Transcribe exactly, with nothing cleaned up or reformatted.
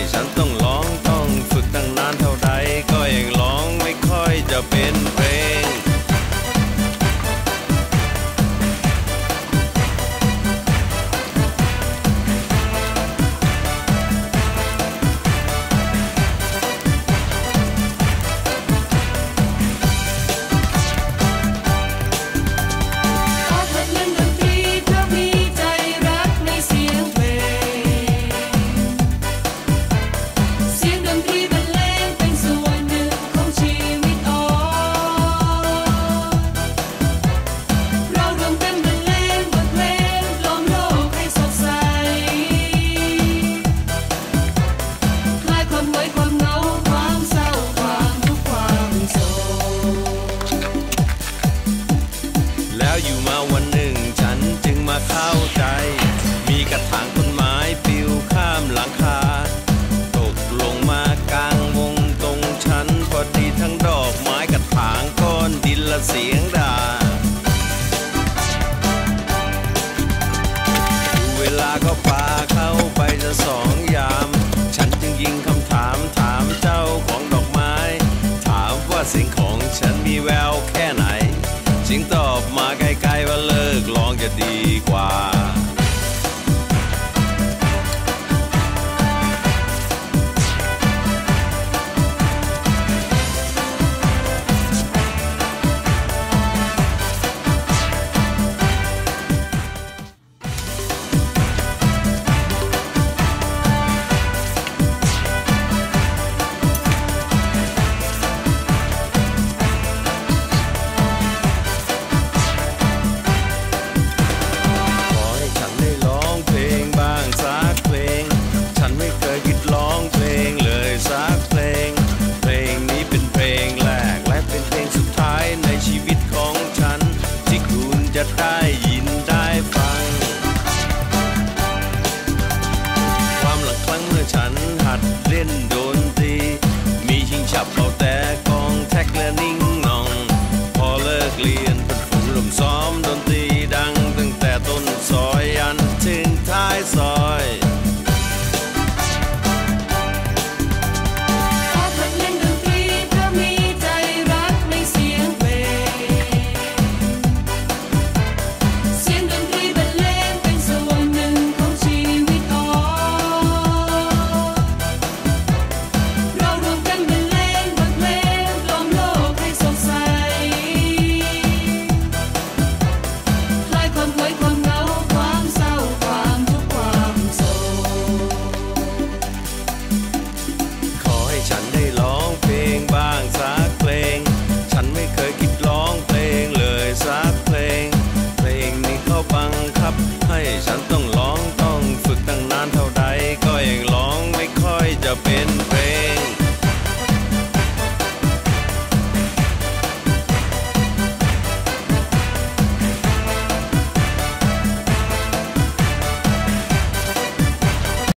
ฉันต้องร้องต้องฝึกตั้งนานเท่าใดก็ยังร้องไม่ค่อยจะเป็นเพลงอยู่มาวันหนึ่งฉันจึงมาเข้าใจมีกระถางต้นไม้ปลิวข้ามหลังคาตกลงมากลางวงตรงฉันพอดีทั้งดอกไม้กระถางก้อนดินและเสียงด่าเวลาก็พาเข้าไปจะสองยามฉันจึงยิงคำถามถามเจ้าของดอกไม้ถามว่าสิ่งของฉันมีแววแค่ไหนจึงตอบมาไกลๆว่าเลิกร้องจะดีกว่าจะได้ยินได้ฟังความหลังครั้งเมื่อฉันหัดเล่นดน